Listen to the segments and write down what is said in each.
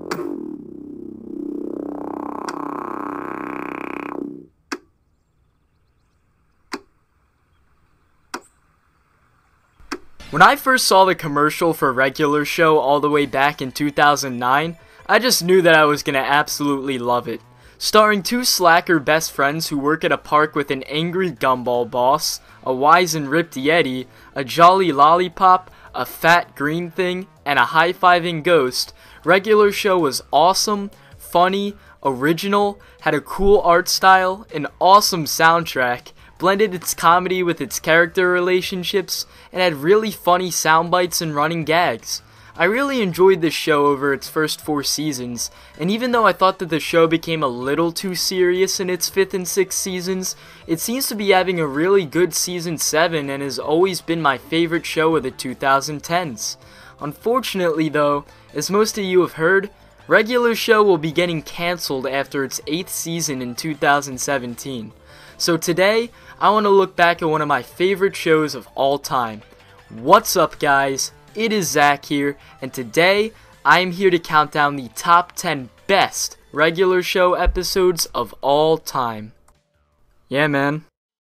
When I first saw the commercial for Regular Show all the way back in 2009, I just knew that I was gonna absolutely love it. Starring two slacker best friends who work at a park with an angry gumball boss, a wise and ripped Yeti, a jolly lollipop, a fat green thing, and a high-fiving ghost, Regular Show was awesome, funny, original, had a cool art style, an awesome soundtrack, blended its comedy with its character relationships, and had really funny sound bites and running gags. I really enjoyed this show over its first 4 seasons, and even though I thought that the show became a little too serious in its 5th and 6th seasons, it seems to be having a really good season 7 and has always been my favorite show of the 2010s. Unfortunately though, as most of you have heard, Regular Show will be getting cancelled after its 8th season in 2017. So today, I want to look back at one of my favorite shows of all time. What's up guys, it is Zach here, and today, I am here to count down the top 10 best Regular Show episodes of all time. Yeah man.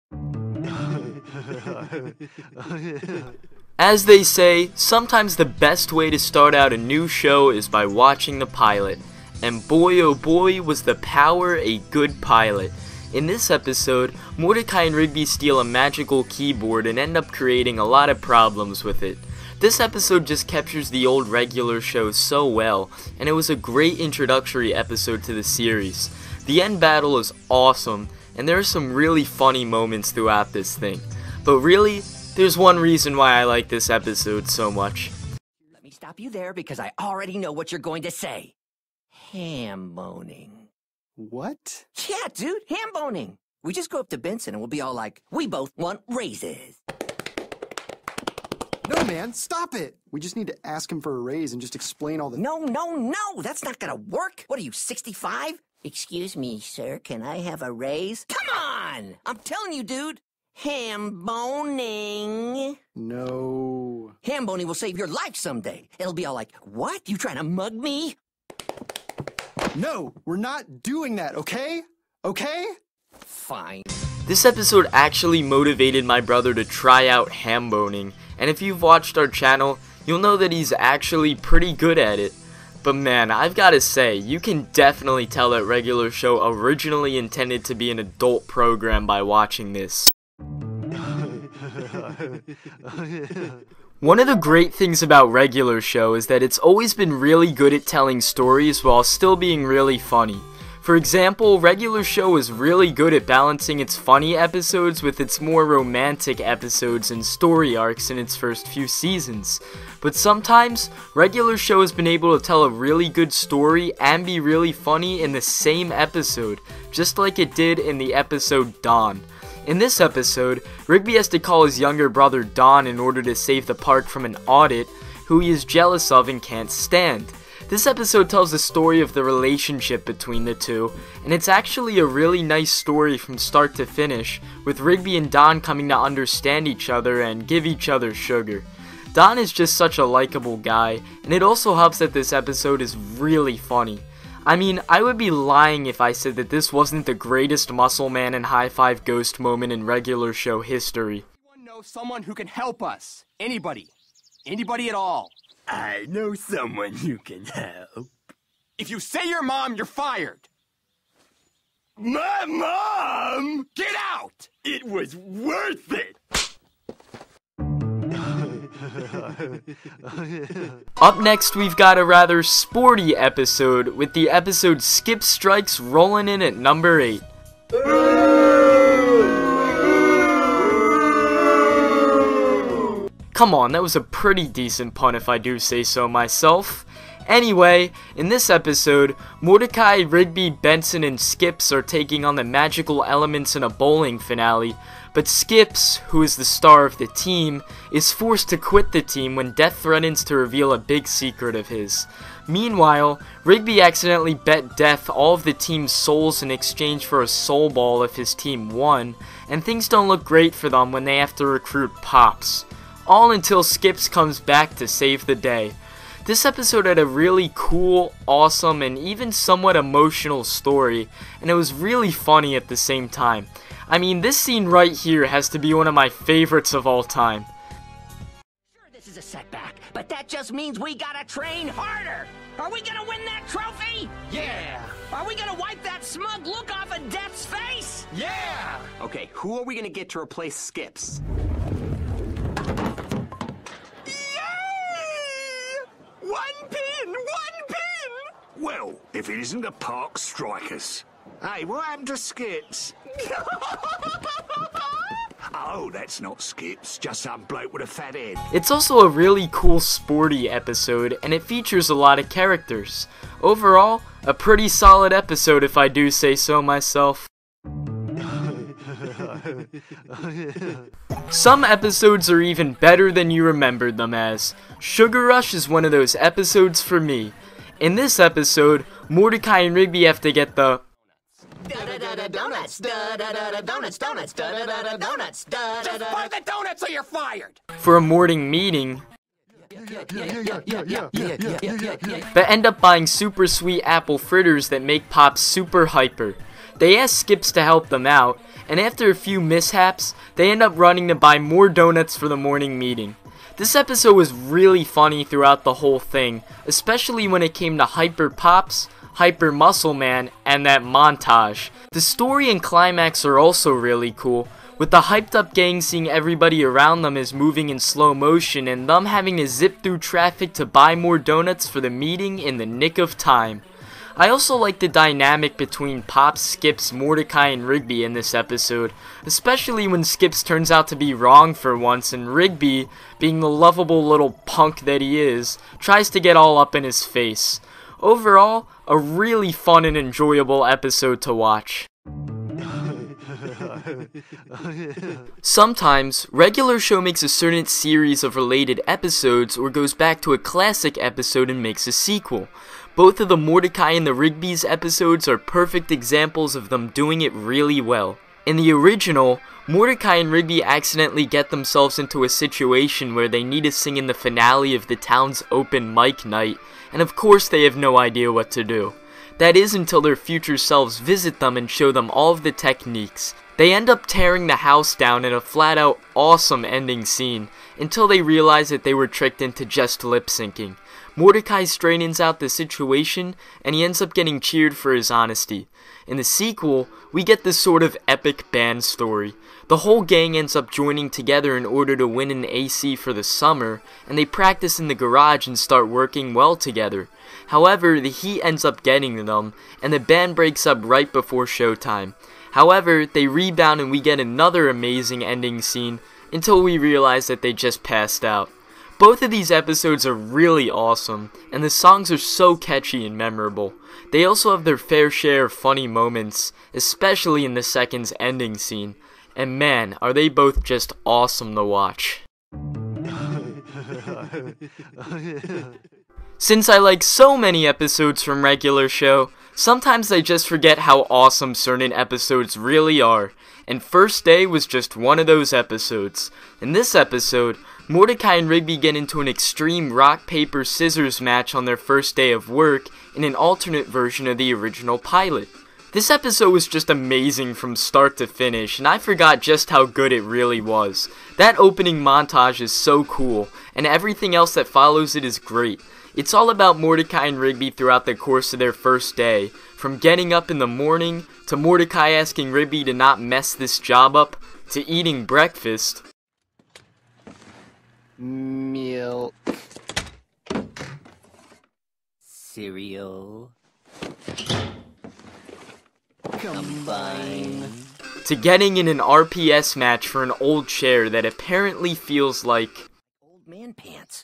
As they say, sometimes the best way to start out a new show is by watching the pilot. And boy oh boy was the power a good pilot. In this episode, Mordecai and Rigby steal a magical keyboard and end up creating a lot of problems with it. This episode just captures the old Regular Show so well, and it was a great introductory episode to the series. The end battle is awesome, and there are some really funny moments throughout this thing. But really, there's one reason why I like this episode so much. Let me stop you there because I already know what you're going to say. Ham boning. What? Yeah, dude, ham boning. We just go up to Benson and we'll be all like, we both want raises. No, man, stop it. We just need to ask him for a raise and just explain all the... No, that's not gonna work. What are you, 65? Excuse me, sir, can I have a raise? Come on! I'm telling you, dude. Ham boning. No. Ham boning will save your life someday. It'll be all like, what? You trying to mug me? No, we're not doing that, okay? Okay? Fine. This episode actually motivated my brother to try out ham boning, and if you've watched our channel, you'll know that he's actually pretty good at it. But man, I've gotta say, you can definitely tell that Regular Show originally intended to be an adult program by watching this. One of the great things about Regular Show is that it's always been really good at telling stories while still being really funny. For example, Regular Show is really good at balancing its funny episodes with its more romantic episodes and story arcs in its first few seasons. But sometimes, Regular Show has been able to tell a really good story and be really funny in the same episode, just like it did in the episode Dawn. In this episode, Rigby has to call his younger brother Don in order to save the park from an audit who he is jealous of and can't stand. This episode tells the story of the relationship between the two, and it's actually a really nice story from start to finish, with Rigby and Don coming to understand each other and give each other sugar. Don is just such a likable guy, and it also helps that this episode is really funny. I mean, I would be lying if I said that this wasn't the greatest Muscle Man and High Five Ghost moment in Regular Show history. Anyone know someone who can help us? Anybody. Anybody at all. I know someone who can help. If you say your mom, you're fired. My mom! Get out! It was worth it! Up next, we've got a rather sporty episode, with the episode Skip Strikes rolling in at number 8. Come on, that was a pretty decent pun if I do say so myself. Anyway, in this episode, Mordecai, Rigby, Benson, and Skips are taking on the magical elements in a bowling finale, but Skips, who is the star of the team, is forced to quit the team when Death threatens to reveal a big secret of his. Meanwhile, Rigby accidentally bet Death all of the team's souls in exchange for a soul ball if his team won, and things don't look great for them when they have to recruit Pops. All until Skips comes back to save the day. This episode had a really cool, awesome, and even somewhat emotional story, and it was really funny at the same time. I mean, this scene right here has to be one of my favorites of all time. Sure, this is a setback, but that just means we gotta train harder. Are we gonna win that trophy? Yeah! Are we gonna wipe that smug look off of Death's face? Yeah! Okay, who are we gonna get to replace Skips? One pin! Well, if it isn't the Park Strikers. Hey, what happened to Skips? Oh, that's not Skips, just some bloke with a fat head. It's also a really cool sporty episode, and it features a lot of characters. Overall, a pretty solid episode if I do say so myself. Some episodes are even better than you remembered them as. Sugar Rush is one of those episodes for me. In this episode, Mordecai and Rigby have to get the Donuts, donuts, donuts, donuts, Just buy the donuts or you're fired! for a morning meeting, but end up buying super sweet apple fritters that make Pop super hyper. They ask Skips to help them out, and after a few mishaps, they end up running to buy more donuts for the morning meeting. This episode was really funny throughout the whole thing, especially when it came to Hyper Pops, Hyper Muscle Man, and that montage. The story and climax are also really cool, with the hyped up gang seeing everybody around them is moving in slow motion and them having to zip through traffic to buy more donuts for the meeting in the nick of time. I also like the dynamic between Pop, Skips, Mordecai, and Rigby in this episode, especially when Skips turns out to be wrong for once and Rigby, being the lovable little punk that he is, tries to get all up in his face. Overall, a really fun and enjoyable episode to watch. Sometimes, Regular Show makes a certain series of related episodes or goes back to a classic episode and makes a sequel. Both of the Mordecai and the Rigby's episodes are perfect examples of them doing it really well. In the original, Mordecai and Rigby accidentally get themselves into a situation where they need to sing in the finale of the town's open mic night, and of course they have no idea what to do. That is until their future selves visit them and show them all of the techniques. They end up tearing the house down in a flat out awesome ending scene, until they realize that they were tricked into just lip syncing. Mordecai straightens out the situation, and he ends up getting cheered for his honesty. In the sequel, we get this sort of epic band story. The whole gang ends up joining together in order to win an AC for the summer, and they practice in the garage and start working well together. However, the heat ends up getting to them, and the band breaks up right before showtime. However, they rebound and we get another amazing ending scene, until we realize that they just passed out. Both of these episodes are really awesome, and the songs are so catchy and memorable. They also have their fair share of funny moments, especially in the second's ending scene, and man, are they both just awesome to watch. Since I like so many episodes from Regular Show, sometimes I just forget how awesome certain episodes really are, and First Day was just one of those episodes. In this episode, Mordecai and Rigby get into an extreme rock, paper, scissors match on their first day of work in an alternate version of the original pilot. This episode was just amazing from start to finish, and I forgot just how good it really was. That opening montage is so cool, and everything else that follows it is great. It's all about Mordecai and Rigby throughout the course of their first day, from getting up in the morning, to Mordecai asking Rigby to not mess this job up, to eating breakfast. Milk. Cereal. Combine. To getting in an RPS match for an old chair that apparently feels like Old man pants.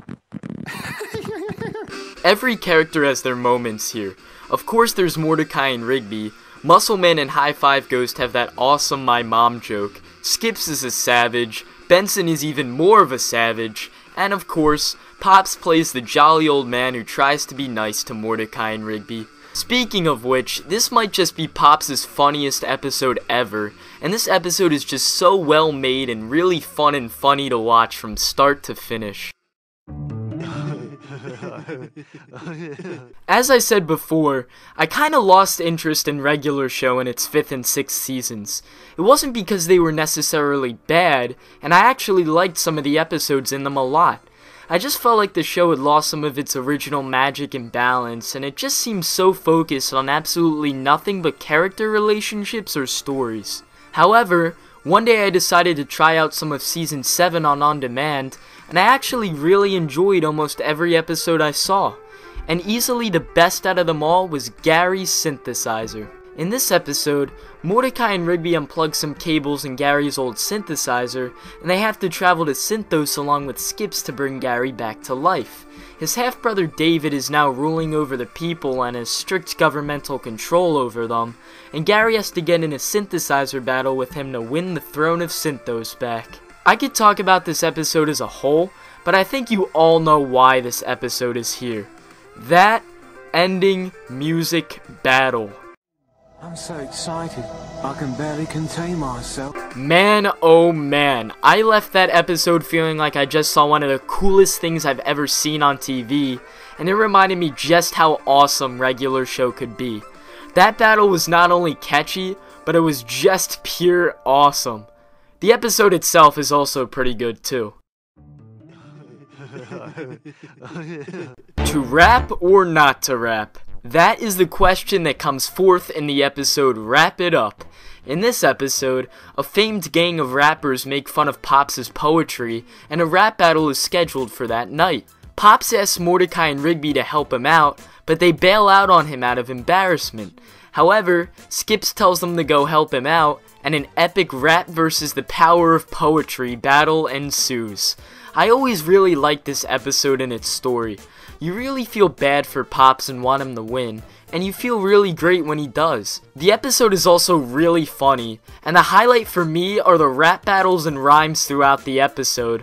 Every character has their moments here. Of course there's Mordecai and Rigby. Muscleman and High Five Ghost have that awesome my mom joke. Skips is a savage. Benson is even more of a savage. And of course, Pops plays the jolly old man who tries to be nice to Mordecai and Rigby. Speaking of which, this might just be Pops' funniest episode ever, and this episode is just so well made and really fun and funny to watch from start to finish. As I said before, I kinda lost interest in Regular Show in its 5th and 6th seasons. It wasn't because they were necessarily bad, and I actually liked some of the episodes in them a lot. I just felt like the show had lost some of its original magic and balance, and it just seemed so focused on absolutely nothing but character relationships or stories. However, one day I decided to try out some of Season 7 on demand, and I actually really enjoyed almost every episode I saw. And easily the best out of them all was Gary's synthesizer. In this episode, Mordecai and Rigby unplug some cables in Gary's old synthesizer, and they have to travel to Synthos along with Skips to bring Gary back to life. His half-brother David is now ruling over the people and has strict governmental control over them, and Gary has to get in a synthesizer battle with him to win the throne of Synthos back. I could talk about this episode as a whole, but I think you all know why this episode is here. That ending music battle. I'm so excited, I can barely contain myself. Man, oh man, I left that episode feeling like I just saw one of the coolest things I've ever seen on TV, and it reminded me just how awesome Regular Show could be. That battle was not only catchy, but it was just pure awesome. The episode itself is also pretty good too. To rap or not to rap? That is the question that comes forth in the episode Wrap It Up. In this episode, a famed gang of rappers make fun of Pops' poetry, and a rap battle is scheduled for that night. Pops asks Mordecai and Rigby to help him out, but they bail out on him out of embarrassment. However, Skips tells them to go help him out, and an epic rap versus the power of poetry battle ensues. I always really liked this episode and its story. You really feel bad for Pops and want him to win, and you feel really great when he does. The episode is also really funny, and the highlight for me are the rap battles and rhymes throughout the episode.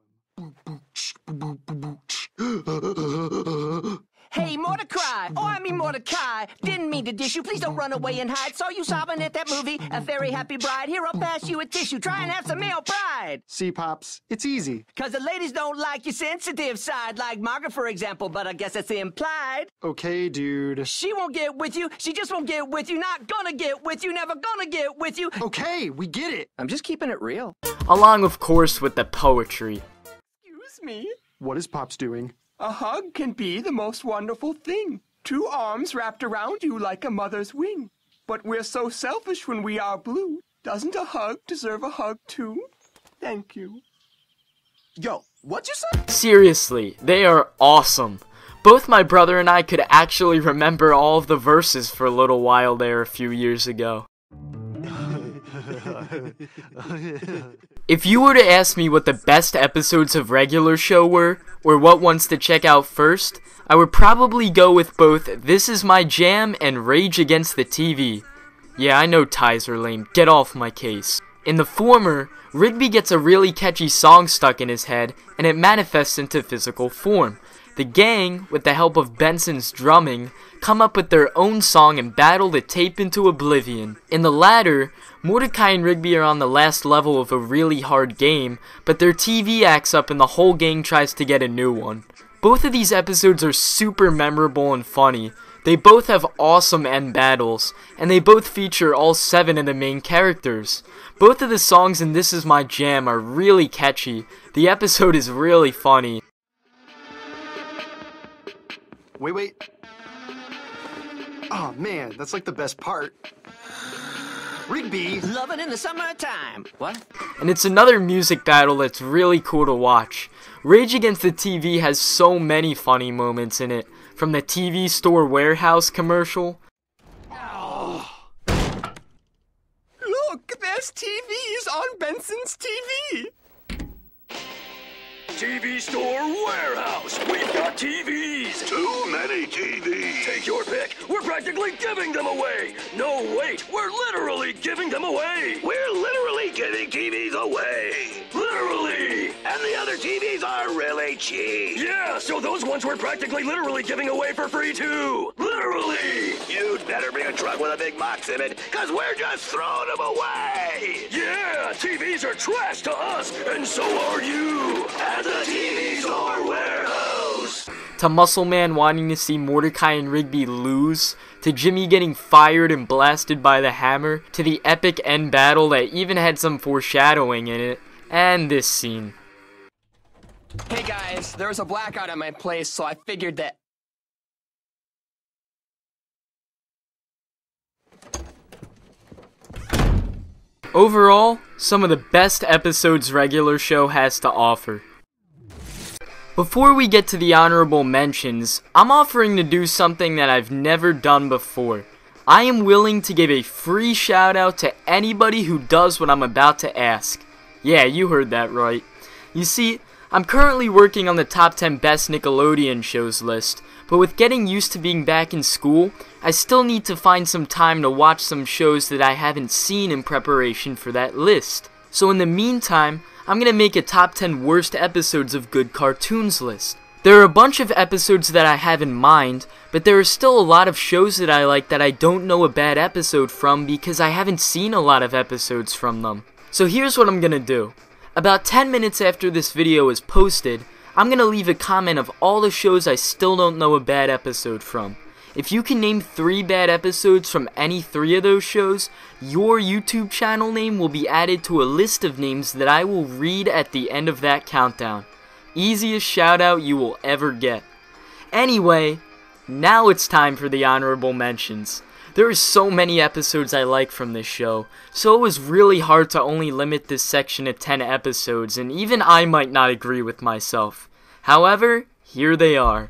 Hey, Mordecai! Oh, I mean Mordecai! Didn't mean to dish you. Please don't run away and hide. Saw you sobbing at that movie, A Very Happy Bride. Here, I'll pass you a tissue. Try and have some male pride. See, Pops, it's easy. 'Cause the ladies don't like your sensitive side, like Margaret, for example, but I guess that's implied. Okay, dude. She won't get with you. She just won't get with you. Not gonna get with you. Never gonna get with you. Okay, we get it. I'm just keeping it real. Along, of course, with the poetry. Excuse me. What is Pops doing? A hug can be the most wonderful thing. 2 arms wrapped around you like a mother's wing. But we're so selfish when we are blue. Doesn't a hug deserve a hug too? Thank you. Yo, what'd you say? Seriously, they are awesome. Both my brother and I could actually remember all of the verses for a little while there a few years ago. If you were to ask me what the best episodes of Regular Show were, or what ones to check out first, I would probably go with both This Is My Jam and Rage Against the TV. Yeah, I know ties are lame, get off my case. In the former, Rigby gets a really catchy song stuck in his head, and it manifests into physical form. The gang, with the help of Benson's drumming, come up with their own song and battle the tape into oblivion. In the latter, Mordecai and Rigby are on the last level of a really hard game, but their TV acts up and the whole gang tries to get a new one. Both of these episodes are super memorable and funny. They both have awesome end battles, and they both feature all 7 of the main characters. Both of the songs in This Is My Jam are really catchy. The episode is really funny. Wait. Oh man, that's like the best part. Rigby! Loving in the summertime. What? And it's another music battle that's really cool to watch. Rage Against the TV has so many funny moments in it, from the TV store warehouse commercial. Look, there's TVs on Benson's TV. TV store warehouse. We've got TVs. Too many TVs. Take your pick. We're practically giving them away. No, wait. We're literally giving them away. We're literally giving TVs away. Literally. And the other TVs are really cheap. Yeah, so those ones we're practically literally giving away for free too. Literally. You'd better bring a truck with a big box in it, because we're just throwing them away. Yeah, TVs are trash to us, and so are you. At the TV store warehouse. to Muscle Man wanting to see Mordecai and Rigby lose, to Jimmy getting fired and blasted by the hammer, to the epic end battle that even had some foreshadowing in it, and this scene. Hey guys, there was a blackout at my place, so I figured that... Overall, some of the best episodes Regular Show has to offer. Before we get to the honorable mentions, I'm offering to do something that I've never done before. I am willing to give a free shout out to anybody who does what I'm about to ask. Yeah, you heard that right. You see, I'm currently working on the top 10 best Nickelodeon shows list, but with getting used to being back in school, I still need to find some time to watch some shows that I haven't seen in preparation for that list. So in the meantime, I'm gonna make a top 10 worst episodes of good cartoons list. There are a bunch of episodes that I have in mind, but there are still a lot of shows that I like that I don't know a bad episode from because I haven't seen a lot of episodes from them. So here's what I'm gonna do. About 10 minutes after this video is posted, I'm gonna leave a comment of all the shows I still don't know a bad episode from. If you can name 3 bad episodes from any 3 of those shows, your YouTube channel name will be added to a list of names that I will read at the end of that countdown. Easiest shout out you will ever get. Anyway, now it's time for the honorable mentions. There are so many episodes I like from this show, so it was really hard to only limit this section to 10 episodes, and even I might not agree with myself. However, here they are.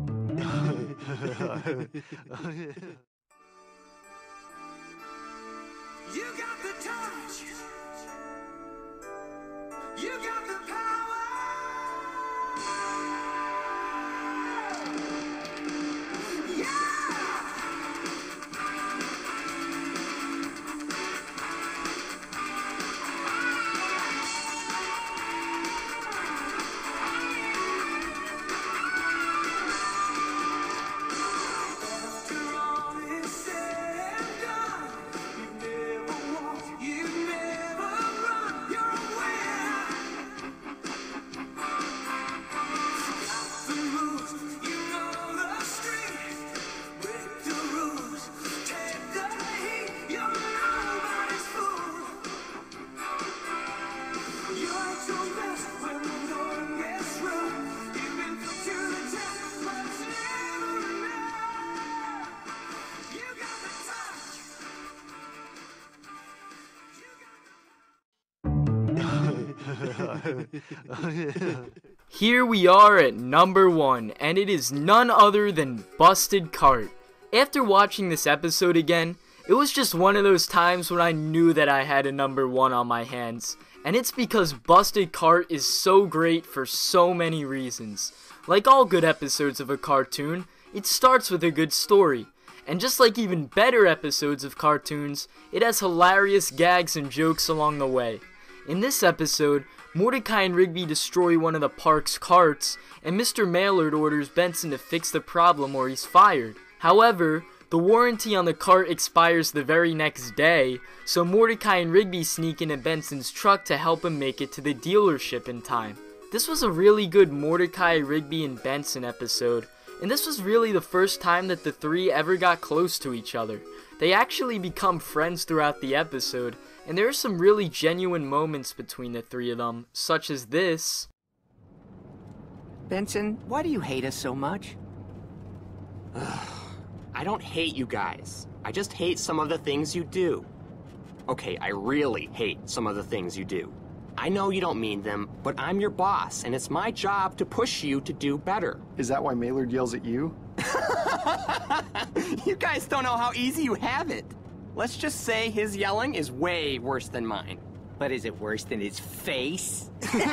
You got the touch. You got the power. Yeah. Here we are at number 1, and it is none other than Busted Cart. After watching this episode again, it was just one of those times when I knew that I had a number 1 on my hands. And it's because Busted Cart is so great for so many reasons. Like all good episodes of a cartoon, it starts with a good story. And just like even better episodes of cartoons, it has hilarious gags and jokes along the way. In this episode, Mordecai and Rigby destroy one of the park's carts, and Mr. Maillard orders Benson to fix the problem or he's fired. However, the warranty on the cart expires the very next day, so Mordecai and Rigby sneak into Benson's truck to help him make it to the dealership in time. This was a really good Mordecai, Rigby, and Benson episode, and this was really the first time that the 3 ever got close to each other. They actually become friends throughout the episode, and there are some really genuine moments between the 3 of them, such as this. Benson, why do you hate us so much? I don't hate you guys. I just hate some of the things you do. Okay, I really hate some of the things you do. I know you don't mean them, but I'm your boss, and it's my job to push you to do better. Is that why Maillard yells at you? You guys don't know how easy you have it. Let's just say his yelling is way worse than mine. But is it worse than his face?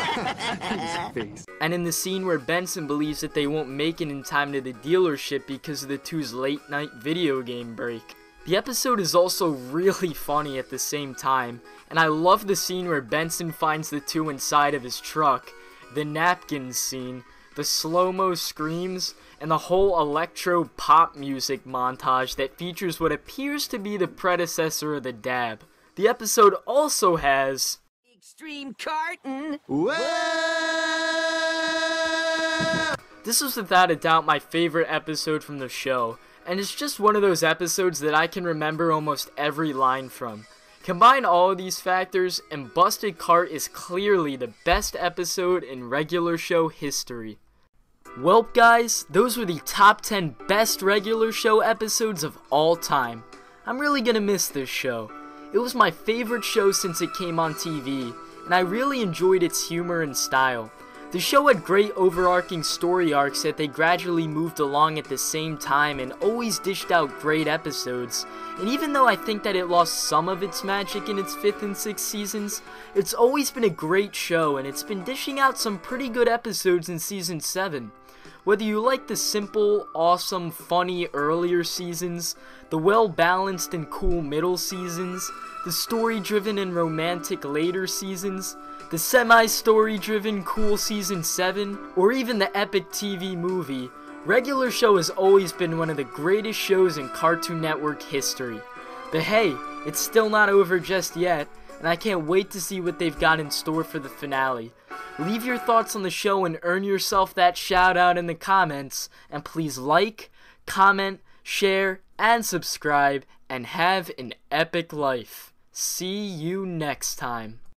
And in the scene where Benson believes that they won't make it in time to the dealership because of the 2's late night video game break. The episode is also really funny at the same time, and I love the scene where Benson finds the 2 inside of his truck, the napkins scene, the slow-mo screams, and the whole electro pop music montage that features what appears to be the predecessor of the dab. The episode also has Extreme Carton. Whoa! This was without a doubt my favorite episode from the show, and it's just one of those episodes that I can remember almost every line from. Combine all of these factors, and Busted Cart is clearly the best episode in regular show history. Welp guys, those were the top 10 best regular show episodes of all time. I'm really gonna miss this show. It was my favorite show since it came on TV, and I really enjoyed its humor and style. The show had great overarching story arcs that they gradually moved along at the same time and always dished out great episodes. And even though I think that it lost some of its magic in its 5th and 6th seasons, it's always been a great show and it's been dishing out some pretty good episodes in season 7. Whether you like the simple, awesome, funny earlier seasons, the well-balanced and cool middle seasons, the story-driven and romantic later seasons, the semi-story-driven cool season 7, or even the epic TV movie, regular show has always been one of the greatest shows in Cartoon Network history. But hey, it's still not over just yet, and I can't wait to see what they've got in store for the finale. Leave your thoughts on the show and earn yourself that shout out in the comments, and please like, comment, share, and subscribe, and have an epic life. See you next time.